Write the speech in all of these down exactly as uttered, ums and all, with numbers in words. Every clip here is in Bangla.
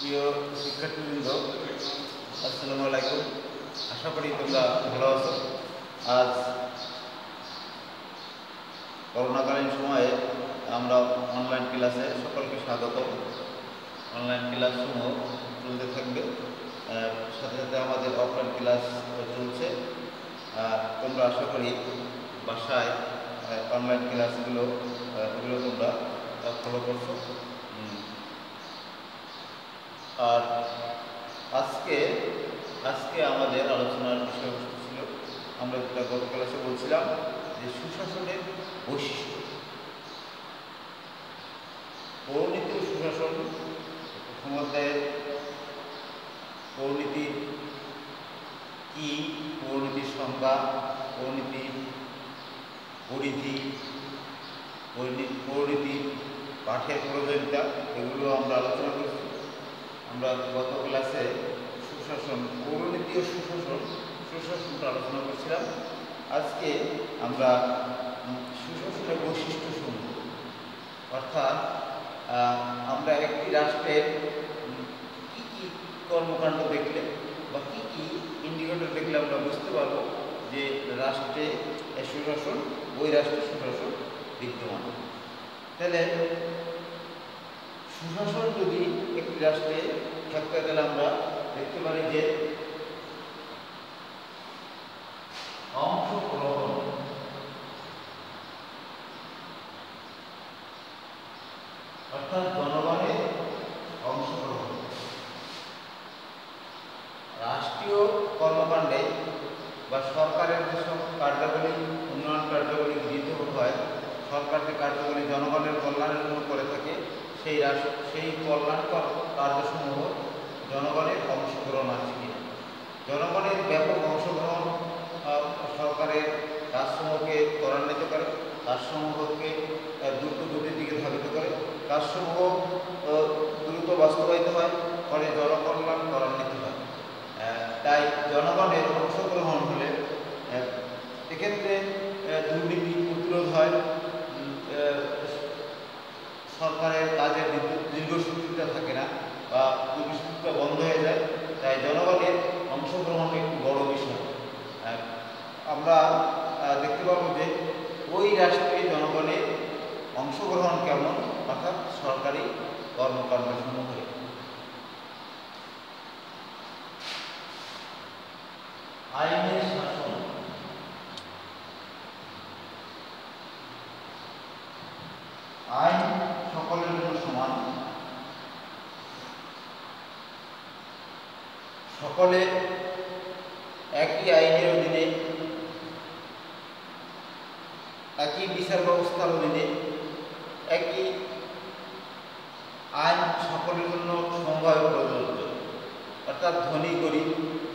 প্রিয় শিক্ষার্থীবৃন্দ, আসসালামু আলাইকুম। আশা করি তোমরা ভালো আছো। আজ করোনাকালীন সময়ে আমরা অনলাইন ক্লাসে সকলকে স্বাগত। অনলাইন ক্লাসসমূহ চলতে থাকবে, সাথে সাথে আমাদের অফলাইন ক্লাস চলছে। তোমরা আশা করি বাসায় অনলাইন ক্লাসগুলো এগুলো তোমরা ফলো করছো। আর আজকে আজকে আমাদের আলোচনার বিষয়বস্তু ছিল, আমরা যেটা গত ক্লাসে বলছিলাম যে সুশাসনের বৈশিষ্ট্য, পৌরনীতি ও সুশাসন। প্রথমতে পৌরনীতি কি, পৌরনীতির সংজ্ঞা, পৌরনীতির পরিধি, পৌরনীতি পাঠের প্রয়োজনীয়তা, এগুলো আমরা আলোচনা করছি। আমরা গত ক্লাসে সুশাসন, পৌরনীতি ও সুশাসন সুশাসনটা আলোচনা করছিলাম। আজকে আমরা সুশাসনের বৈশিষ্ট্য সমূহ, অর্থাৎ আমরা একটি রাষ্ট্রের কী কী কর্মকাণ্ড দেখলে বা কী কী ইন্ডিকেটর দেখলে আমরা বুঝতে পারবো যে রাষ্ট্রে সুশাসন, ওই রাষ্ট্রে সুশাসন বিদ্যমান। তাহলে সুশাসন যদি একটি রাষ্ট্রে থাকতে গেলে আমরা দেখতে পারি যে অংশগ্রহণ, অর্থাৎ জনগণের অংশগ্রহণ রাষ্ট্রীয় কর্মকাণ্ডে বা সরকারের যেসব কার্যাবলী, উন্নয়ন কার্যাবলী গৃহীত হয়, সরকার যে কার্যগুলি জনগণের কল্যাণের জন্য করে থাকে, সেই রাষ্ট্র সেই কল্যাণকর কার্যসমূহ জনগণের অংশগ্রহণ আছে কিনা। জনগণের ব্যাপক অংশগ্রহণ সরকারের কাজসমূহকে ত্বরান্বিত করে, কাজসমূহকে দ্রুত গতির দিকে ধাবিত করে, কাজসমূহ দ্রুত বাস্তবায়িত হয়, ফলে জনকল্যাণ ত্বরান্বিত হয়। তাই জনগণের অংশগ্রহণ হলে এক্ষেত্রে দুর্নীতি প্রতিরোধ হয়, সরকারের কাজের দীর্ঘসূত্রিতা থাকে না বা দীর্ঘসূত্রিতা বন্ধ হয়ে যায়। তাই জনগণের অংশগ্রহণ একটি বড় বিষয়। আমরা দেখতে পাবো যে ওই রাষ্ট্রে জনগণের অংশগ্রহণ কেমন, অর্থাৎ সরকারি কর্মকাণ্ড সমূহে। আইনের শাসন, আইন সকলের জন্য সমান, সকলে একই আইনের অধীনে, একই বিচার ব্যবস্থার অধীনে একই আইন সকলের জন্য সমভাবে প্রযোজ্য। অর্থাৎ ধনী গরিব,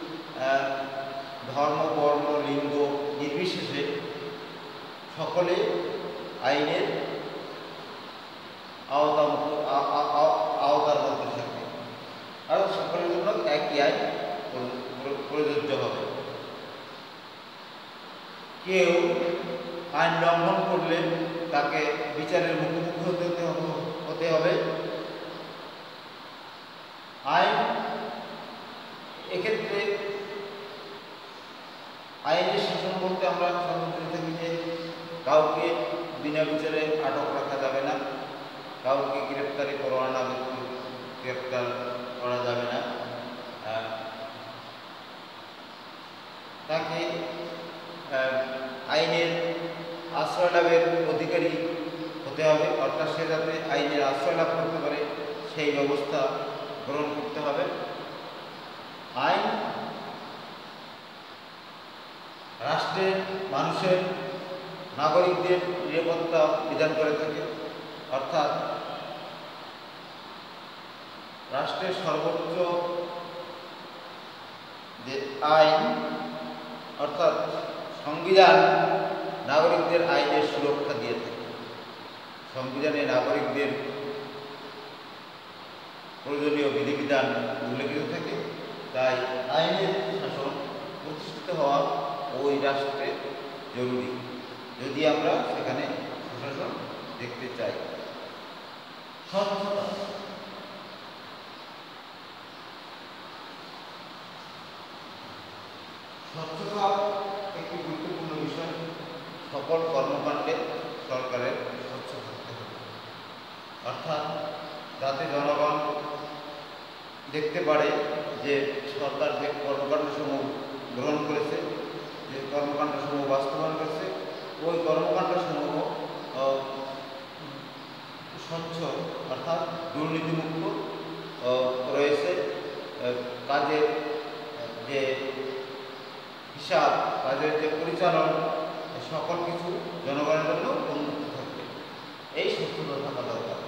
ধর্ম, বর্ণ, লিঙ্গ নির্বিশেষে সকলে আইনের আওতার আওতার মধ্যে থাকবে, আর সকলের জন্য একই আইন প্রযোজ্য হবে। কেউ আইন লঙ্ঘন করলে তাকে বিচারের মুখোমুখি হতে হতে হবে। আইন এক্ষেত্রে আইনের শাসন বলতে আমরা সাধারণত থাকি যে কাউকে বিনা বিচারে আটক রাখা যাবে না, কাউকে গ্রেপ্তারি করা না, গ্রেপ্তার করা যাবে না, তাকে আইনের আশ্রয় লাভের অধিকারী হতে হবে, অর্থাৎ সে যাতে আইনের আশ্রয় লাভ করতে পারে সেই ব্যবস্থা গ্রহণ করতে হবে। আইন রাষ্ট্রের মানুষের, নাগরিকদের নিরাপত্তা বিধান করে থাকে, অর্থাৎ রাষ্ট্রের সর্বোচ্চ যে আইন, অর্থাৎ সংবিধান নাগরিকদের আইনের সুরক্ষা দিয়ে থাকে। সংবিধানে নাগরিকদের প্রয়োজনীয় বিধিবিধান উল্লেখিত থাকে। তাই আইনের শাসন প্রতিষ্ঠিত হওয়া ওই রাষ্ট্রে জরুরি, যদি আমরা সেখানে সুশাসন দেখতে চাই। স্বচ্ছতা, সকল কর্মকাণ্ডে সরকারের স্বচ্ছ থাকতে হবে, অর্থাৎ যাতে জনগণ দেখতে পারে যে সরকার যে কর্মকাণ্ডসমূহ গ্রহণ করেছে, যে কর্মকাণ্ডসমূহ বাস্তবায়ন করেছে, ওই কর্মকাণ্ডসমূহ স্বচ্ছ অর্থাৎ দুর্নীতিমুক্ত রয়েছে, কাজের যে হিসাব, কাজের যে পরিচালন, সকল কিছু জনগণের জন্য উন্মুক্ত থাকবে, এই স্বচ্ছতা থাকা দরকার।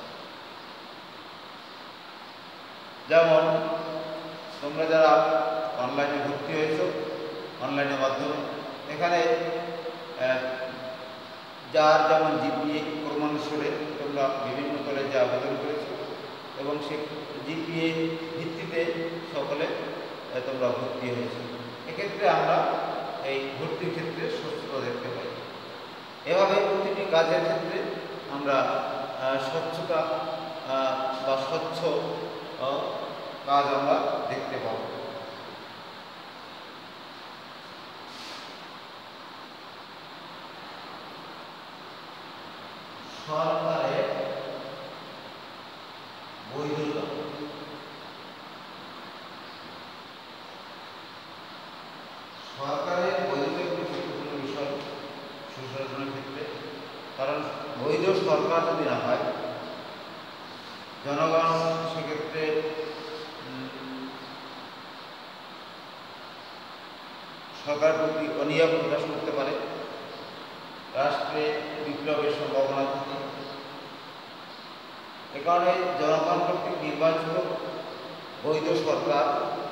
যেমন তোমরা যারা অনলাইনে ভর্তি হয়েছ, অনলাইনের মাধ্যমে এখানে যার যেমন জিপিএ ক্রমানুসারে তোমরা বিভিন্ন কলেজে আবেদন করেছো এবং সে জিপিএ ভিত্তিতে সকলে তোমরা ভর্তি হয়েছে। এক্ষেত্রে আমরা এই ভর্তির ক্ষেত্রে স্বচ্ছতা দেখতে পাই। এভাবে প্রতিটি কাজের ক্ষেত্রে আমরা স্বচ্ছতা বা স্বচ্ছ কাজ আমরা দেখতে পাব। সরকারের বৈধতা, সরকারের বৈধতা একটি গুরুত্বপূর্ণ বিষয় সুশাসনের ক্ষেত্রে, কারণ বৈধ সরকার যদি না হয় জনগণ সেক্ষেত্রে সরকার প্রতি অনীহা প্রকাশ করতে পারে, রাষ্ট্রে বিপ্লবের সম্ভাবনা থাকে। এ কারণে জনগণ কর্তৃক নির্বাচিত বৈধ সরকার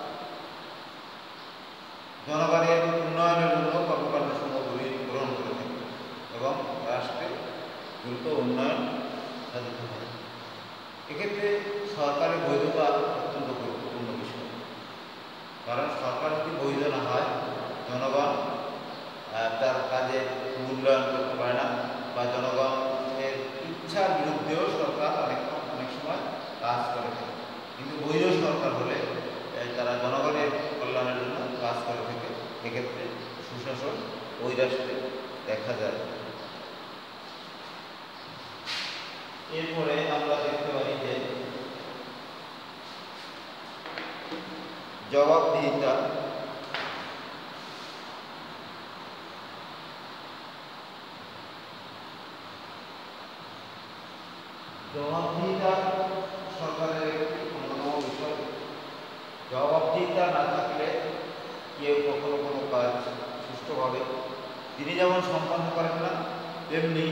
জনগণের উন্নয়নের জন্য কর্মকাণ্ড সমূহ গ্রহণ করে থাকে এবং রাষ্ট্রে দ্রুত উন্নয়ন সাধিত হয়। এক্ষেত্রে সরকারের বৈধতা অত্যন্ত গুরুত্বপূর্ণ বিষয়, কারণ সরকার যদি বৈধ না হয় জনগণ তার কাজে মূল্যায়ন করতে পারে না, বা জনগণের ইচ্ছার বিরুদ্ধেও সরকার অনেক অনেক সময় কাজ করে থাকে। কিন্তু বৈধ সরকার হলে তারা জনগণের কল্যাণের জন্য কাজ করে থাকে। এক্ষেত্রে সুশাসন ওই রাষ্ট্রে দেখা যায়। এরপরে আমরা দেখতে পাই যে জবাবদিহিতা, জবাবদিহিতা সরকারের একটি অন্যতম বিষয়। জবাবদিহিতা না থাকলে কেউ কখনো কোনো কাজ সুষ্ঠুভাবে তিনি যেমন সম্পন্ন করেন না, তেমনি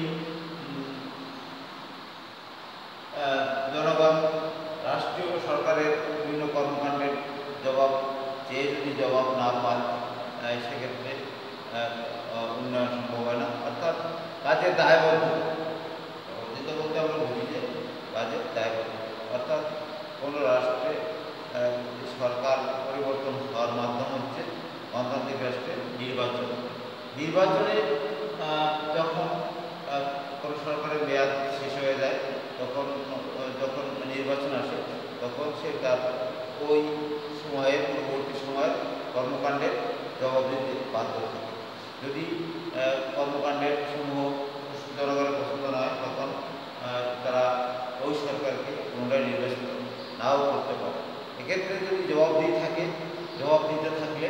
জনগণ রাষ্ট্রীয় সরকারের বিভিন্ন কর্মকাণ্ডের জবাব চেয়ে যদি জবাব না পায় সেক্ষেত্রে উন্নয়ন সম্ভব হয় না। অর্থাৎ কাজের দায়বদ্ধতা, জবাবদিহিতা বলতে আমরা বুঝি যে কাজের দায়বদ্ধতা, অর্থাৎ কোনো রাষ্ট্রে সরকার পরিবর্তন হওয়ার মাধ্যম হচ্ছে গণতান্ত্রিক রাষ্ট্রের নির্বাচন। নির্বাচনে যখন কোনো সরকারের মেয়াদ শেষ হয়ে যায়, তখন যখন নির্বাচন আসে তখন সে তার ওই সময়ের পূর্ববর্তী সময়ের কর্মকাণ্ডের জবাব দিতে বাধ্য থাকে। যদি কর্মকাণ্ডের সমূহ জনগণের পছন্দ নয়, তখন তারা ওই সরকারকে পুনরায় নির্বাচিত নাও করতে পারে। এক্ষেত্রে যদি জবাবদিহি থাকে, জবাবদিহিতা থাকলে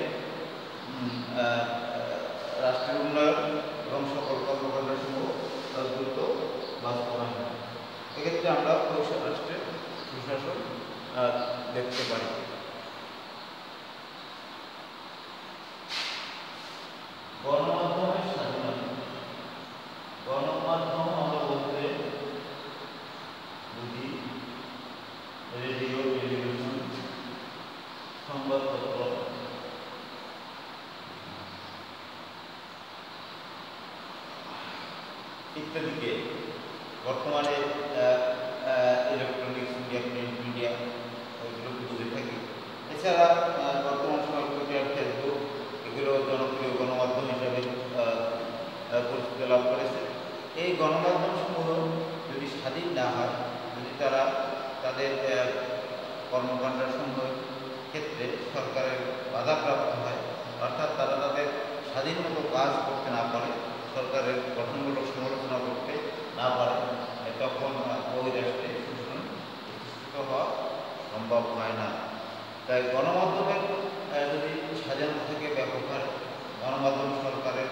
রাষ্ট্রের উন্নয়ন এবং সকল কর্মকাণ্ড সমূহ দ্রুত বাস্তবায়ন হয়। এক্ষেত্রে আমরা রাষ্ট্রের সুশাসন দেখতে পারি। গণমাধ্যমের স্বাধীনতা, গণমাধ্যম আমরা বলতে বুঝি রেডিও, টেলিভিশন, সংবাদপত্র ইত্যাদিকে বর্তমানে ইলেকট্রনিক্স মিডিয়া, প্রিন্ট মিডিয়া ওইগুলোকে বুঝে থাকি। এছাড়া বর্তমান সময় টুইটার, ফেসবুক এগুলো জনপ্রিয় গণমাধ্যম হিসাবে পরিচিতি লাভ করেছে। এই গণমাধ্যমসমূহ যদি স্বাধীন না হয়, যদি তারা তাদের কর্মকাণ্ডসমূহের ক্ষেত্রে সরকারের বাধাপ্রাপ্ত হয়, অর্থাৎ তারা তাদের স্বাধীন মতো কাজ করতে না পারে, সরকারের গঠনমূলক সমালোচনা করতে না পারে, তখন ওই রাষ্ট্রে শোষণ প্রতিষ্ঠিত হওয়া সম্ভব হয় না। তাই গণমাধ্যমের যদি স্বাধীনতা থেকে ব্যাপক হারে গণমাধ্যম সরকারের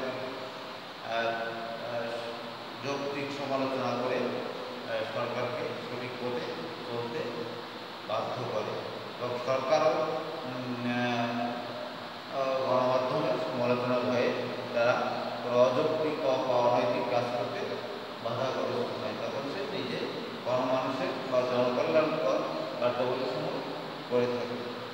যৌক্তিক সমালোচনা করে সরকারকে সঠিক পথে চলতে বাধ্য করে, এবং সরকারও গণমাধ্যমের সমালোচনার ভয়ে তারা অযৌক্তিক বা অনৈতিক কাজ করতে বাধাগ্রস্ত হয়, তখন সে নিজে গণমানুষের বা জনকল্যাণকর কার্যাবলী সমূহ করে থাকে।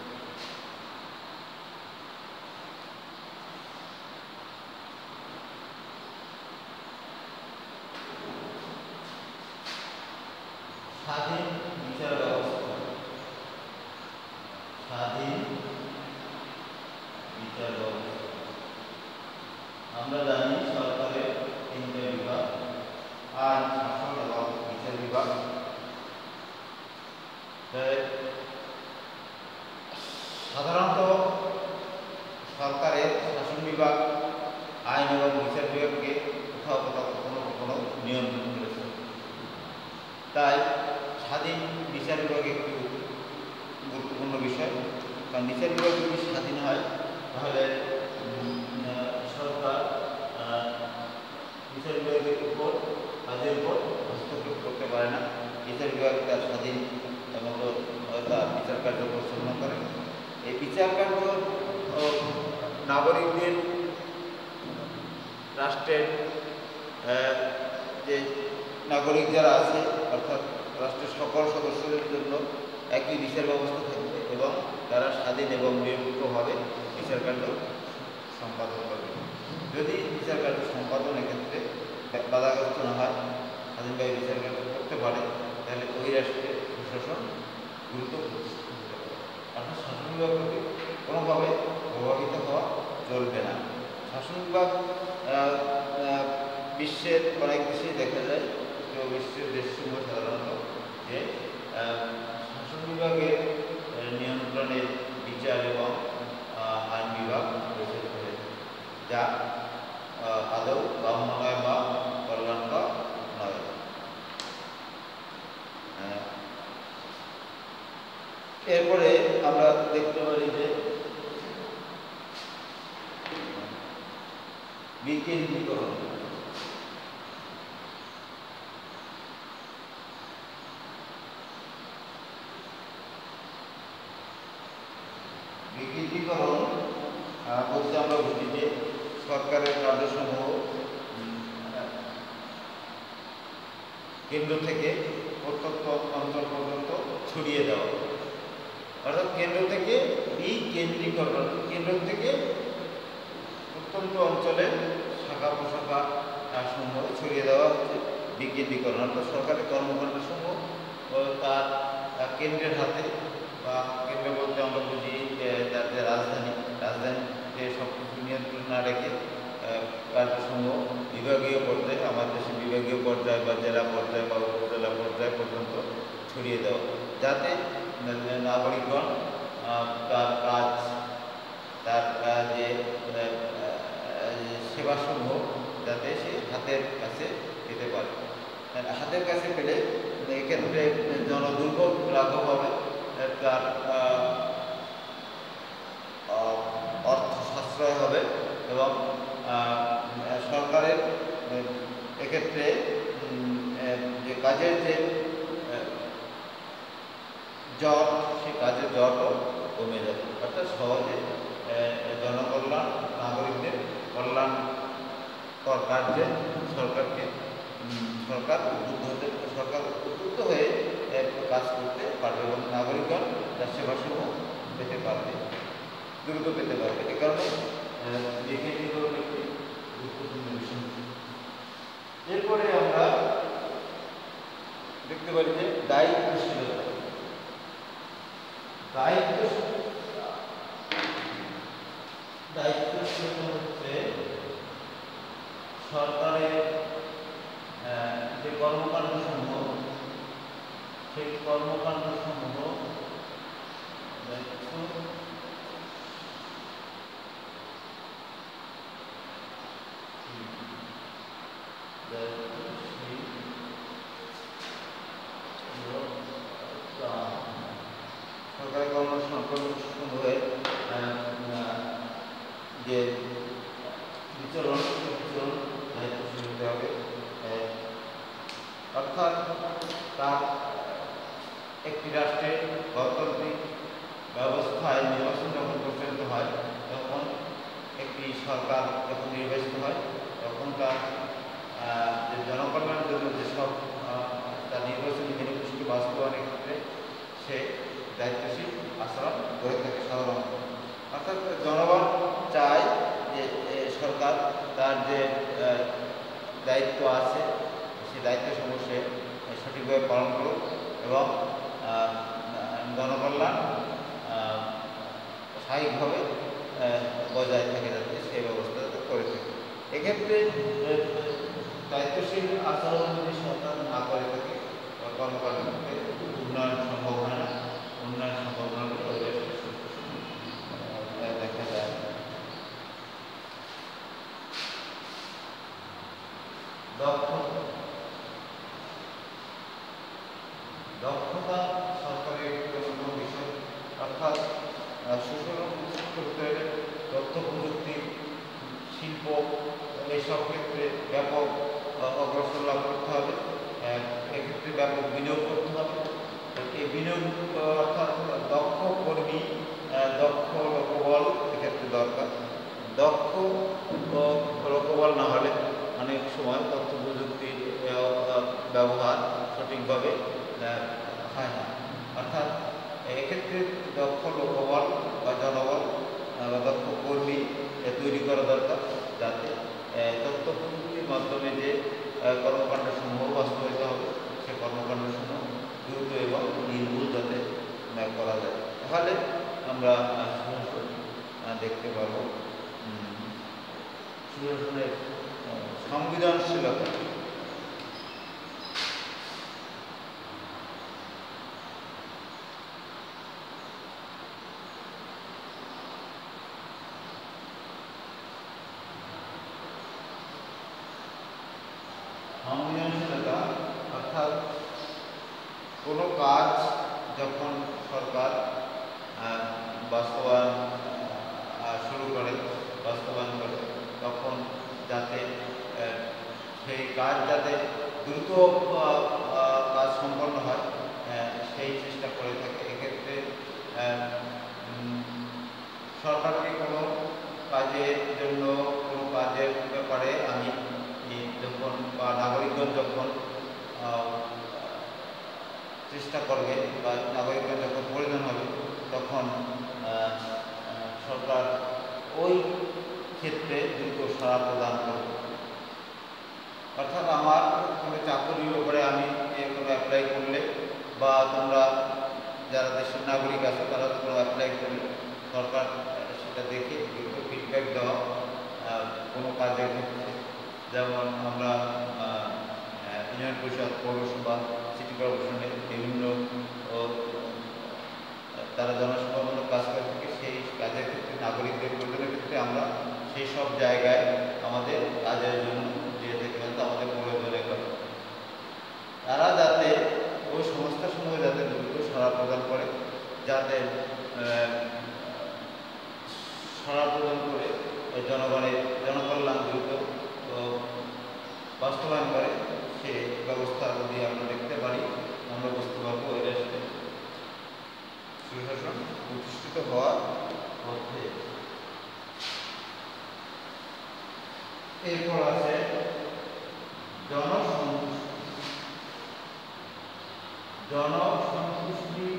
স্বাধীন বিচার ব্যবস্থা। স্বাধীন বিচার ব্যবস্থা আমরা জানি সরকারের তিনটে বিভাগ, আইন, শাসন এবং বিচার বিভাগ। সাধারণত সরকারের শাসন বিভাগ আইন এবং বিচার বিভাগকে কোথাও কোথাও কখনো কখনো নিয়ন্ত্রণ করেছে। তাই স্বাধীন বিচার বিভাগ একটু গুরুত্বপূর্ণ বিষয়, কারণ বিচার বিভাগ যদি স্বাধীন হয় তাহলে সরকার বিচার বিভাগের উপর কাজের উপর হস্তক্ষেপ করতে পারে না। বিচার বিভাগ তার স্বাধীন মতো তার বিচার কার্য পরিচালনা করে। এই বিচার কার্য নাগরিকদের, রাষ্ট্রের যে নাগরিক যারা আছে অর্থাৎ রাষ্ট্রের সকল সদস্যদের জন্য একই বিচার ব্যবস্থা থাকবে এবং তারা স্বাধীন এবং নিরপেক্ষভাবে বিচার কার্য সম্পাদন করবে। যদি বিচার কার্য সম্পাদনের ক্ষেত্রে বাধাগ্রস্ত না হয়, স্বাধীনভাবে বিচার কার্য করতে পারে, তাহলে ওই রাষ্ট্রের প্রশাসন গুরুত্ব প্রতিষ্ঠিত হতে পারে। অর্থাৎ শাসন বিভাগকে কোনোভাবে প্রভাবিত হওয়া চলবে না। শাসন বিভাগ বিশ্বের অনেক দেশেই দেখা যায়, তো বিশ্বের দেশসমূহ সাধারণত যে শাসন বিভাগের নিয়ন্ত্রণে বিচার এবং আইন বিভাগ পরিচালিত হয়ে থাকে, যা আদৌ কাম্য নয় বা কল্যাণকর নয়। এরপরে আমরা দেখতে পারি যে বিকেন্দ্রীকরণ। বিকেন্দ্রীকরণ বলতে আমরা বুঝি যে সরকারের কার্যসমূহ কেন্দ্র থেকে প্রত্যন্ত অঞ্চল পর্যন্ত ছড়িয়ে দেওয়া, অর্থাৎ কেন্দ্র থেকে বিকেন্দ্রীকরণ, কেন্দ্র থেকে প্রত্যন্ত অঞ্চলের শাখা প্রশাখা সমূহ ছড়িয়ে দেওয়া হচ্ছে বিকেন্দ্রীকরণ। অর্থাৎ সরকারের কর্মকাণ্ড সমূহ তার কেন্দ্রের হাতে, বা কেন্দ্র বলতে আমরা বুঝি তার যে রাজধানী, রাজধানীতে সব কিছু নিয়ন্ত্রণ না রেখে কার্যসমূহ বিভাগীয় পর্যায়ে, আমার দেশে বিভাগীয় পর্যায়ে বা জেলা পর্যায়ে বা উপজেলা পর্যায় পর্যন্ত ছড়িয়ে দেওয়া, যাতে নাগরিকগণ তার কাজ, তার যে সেবাসমূহ যাতে সে হাতের কাছে পেতে পারে। হাতের কাছে পেলে এক্ষেত্রে জনদুর্ভোগ লাঘব হবে, তার অর্থ সাশ্রয় হবে এবং সরকারের এক্ষেত্রে যে কাজের যে জট, সে কাজের জটও কমে যাবে। অর্থাৎ সহজে জনকল্যাণ, নাগরিকদের কল্যাণকর কার্যে সরকারকে সরকার উদ্বুদ্ধ হতে সরকার উদ্বুদ্ধ হয়ে কাজ করতে পারবে এবং নাগরিকগণ তার সেবাসমূহ পেতে পারবে, দ্রুত পেতে পারবে। এ কারণে বিকেন্দ্রীকরণ একটি গুরুত্বপূর্ণ বিষয়। এরপরে আমরা দেখতে পারি যে দায়িত্বশীলতা। দায়িত্ব দায়িত্বশীলতা হচ্ছে সরকারের যে কর্মকাণ্ড সমূহ, সেই কর্মকাণ্ড সমূহ তার একটি রাষ্ট্রে গণতান্ত্রিক ব্যবস্থায় নির্বাচন যখন পরিচালিত হয় তখন একটি সরকার যখন নির্বাচিত হয় তখন তার যে জনকল্যাণের জন্য যেসব তার নির্বাচনী মেনিফেস্টো বাস্তবায়নের ক্ষেত্রে সে দায়িত্বশীল আচরণ করে থাকে সাধারণত। অর্থাৎ জনগণ চায় যে সরকার তার যে দায়িত্ব আছে সেই দায়িত্ব সমূহ সে সঠিকভাবে পালন করুক এবং জনকল্যাণ স্বাভাবিকভাবে বজায় থাকে যাতে সেই ব্যবস্থা করে থাকে। এক্ষেত্রে দায়িত্বশীল আচরণ যদি সরকার না করে থাকে কর্মকাণ্ডের ক্ষেত্রে উন্নয়ন সম্ভব হয় না। উন্নয়ন সম্ভাবনাগুলো দেখা যায়। দক্ষতা দক্ষতা সরকারের গুরুত্বপূর্ণ বিষয়, অর্থাৎ সুশাসন করতে হলে তথ্য প্রযুক্তি, শিল্প এইসব ক্ষেত্রে ব্যাপক অগ্রসর লাভ করতে হবে। এক্ষেত্রে ব্যাপক বিনিয়োগ করতে হবে। এই বিনিয়োগ অর্থাৎ দক্ষ কর্মী, দক্ষ লোকবল এক্ষেত্রে দরকার। দক্ষ লোকবল না হলে অনেক সময় তথ্য প্রযুক্তির ব্যবহার সঠিকভাবে হয় না। অর্থাৎ এক্ষেত্রে দক্ষ লোকবল বা জনবল বা দক্ষ কর্মী তৈরি করা দরকার, যাতে তথ্য প্রযুক্তির মাধ্যমে যে কর্মকাণ্ডসমূহ বাস্তবায়িত হবে সে কর্মকাণ্ডসমূহ দ্রুত এবং নির্ভুল যাতে করা যায়। তাহলে আমরা সুশাসন দেখতে পারব। সুশাসনের সংবিধানশীলতা, সংবিধানশীলতা অর্থাৎ কোনো কাজ যখন সরকার বাস্তবায়ন শুরু করে বাস্তবায়ন করে তখন যাতে সেই কাজ যাতে দ্রুত কাজ সম্পন্ন হয় সেই চেষ্টা করে থাকে। এক্ষেত্রে সরকারকে কোনো কাজের জন্য কোনো কাজের ব্যাপারে আমি যখন বা নাগরিকগণ যখন চেষ্টা করবে বা নাগরিকগণ যখন প্রয়োজন হবে তখন সরকার ওই ক্ষেত্রে দ্রুত সাড়া প্রদান করবে। অর্থাৎ আমার কোনো চাকরির ব্যাপারে আমি কোনো অ্যাপ্লাই করলে বা তোমরা যারা দেশের নাগরিক আছে তারা কোনো অ্যাপ্লাই করলে সরকার সেটা দেখে দ্রুত ফিডব্যাক দেওয়া কোনো কাজের ক্ষেত্রে, যেমন আমরা ইউনিয়ন পরিষদ, পৌরসভা, সিটি কর্পোরেশনের বিভিন্ন তারা জনসেবামূলক কাজ করে থাকে, সেই কাজের ক্ষেত্রে নাগরিকদের প্রয়োজনের ক্ষেত্রে আমরা সেই সব জায়গায় আমাদের কাজের জন্য দিয়ে থাকি, আমাদের প্রয়োজনের কথা তারা যাতে ওই সংস্থাসমূহ যাতে দ্রুত সাড়া প্রদান করে, যাতে সাড়া প্রদান করে জনগণের জনকল্যাণ দ্রুত বাস্তবায়ন করে, সে ব্যবস্থা যদি আমরা দেখতে পারি আমরা বুঝতে পারবো এটা সুশাসন প্রতিষ্ঠিত হওয়ার মধ্যে। এরপর আছে জনসন্তুষ্টি। জনসন্তুষ্টি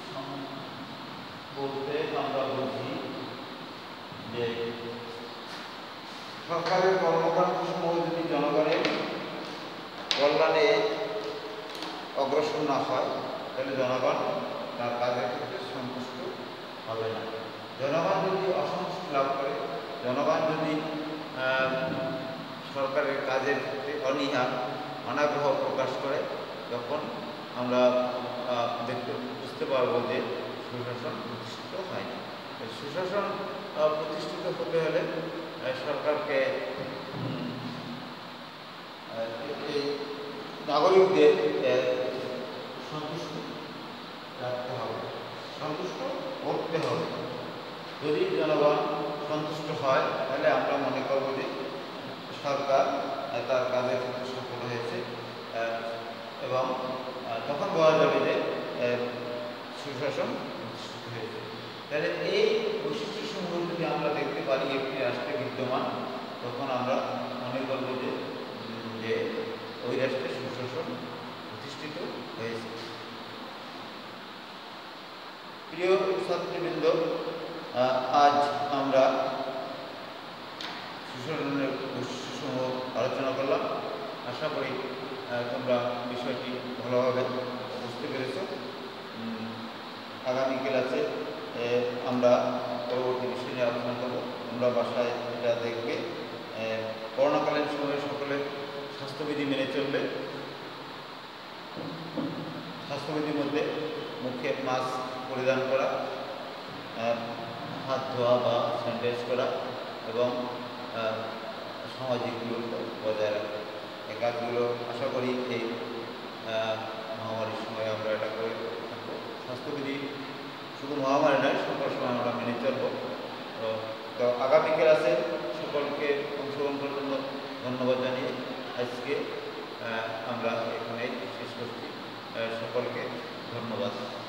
বলতে আমরা বুঝি যে সরকারের কর্মকাণ্ড সমূহ যদি জনগণের কল্যাণে অগ্রসর না হয় তাহলে জনগণ তার কাজের ক্ষেত্রে সন্তুষ্ট হবে না। জনগণ যদি অসন্তুষ্টি লাভ করে, জনগণ যদি সরকারের কাজের ক্ষেত্রে অনীহা অনাগ্রহ প্রকাশ করে, তখন আমরা দেখতে বুঝতে পারবো যে সুশাসন প্রতিষ্ঠিত হয়নি। সুশাসন প্রতিষ্ঠিত হতে হলে সরকারকে এই নাগরিকদের সন্তুষ্ট রাখতে হবে, সন্তুষ্ট করতে হবে। যদি জনগণ সন্তুষ্ট হয় তাহলে আমরা মনে করব যে সরকার তার কাজের ক্ষেত্রে সফল হয়েছে এবং তখন বলা যাবে যে সুশাসন প্রতিষ্ঠিত হয়েছে। তাহলে এই বৈশিষ্ট্যসমূহ যদি আমরা দেখতে পারি একটি রাষ্ট্রে বিদ্যমান, তখন আমরা মনে করব যে যে ওই রাষ্ট্রে সুশাসন প্রতিষ্ঠিত হয়েছে। প্রিয় ছাত্রবৃন্দ, আজ আমরা সুশাসনের বৈশিষ্ট্যসমূহ আলোচনা করলাম। আশা করি তোমরা বিষয়টি ভালোভাবে বুঝতে পেরেছ। আগামী ক্লাসে আমরা পরবর্তী বিষয় নিয়ে আলোচনা করব। তোমরা বাসায় এটা দেখবে। করোনাকালীন সময়ে সকলে স্বাস্থ্যবিধি মেনে চলবে। স্বাস্থ্যবিধির মধ্যে মুখে মাস্ক পরিধান করা, হাত ধোয়া বা স্যানিটাইজ করা এবং সামাজিক দূরত্ব বজায় রাখা, এই কাজগুলো আশা করি এই মহামারীর সময় আমরা এটা করে থাকবো। স্বাস্থ্যবিধি শুধু মহামারী নয়, সকল সময় আমরা মেনে চলবো। তো আগামী ক্লাসে সকলকে অংশগ্রহণ করার জন্য ধন্যবাদ জানিয়ে আজকে আমরা এখানে শেষ করছি। সকলকে ধন্যবাদ।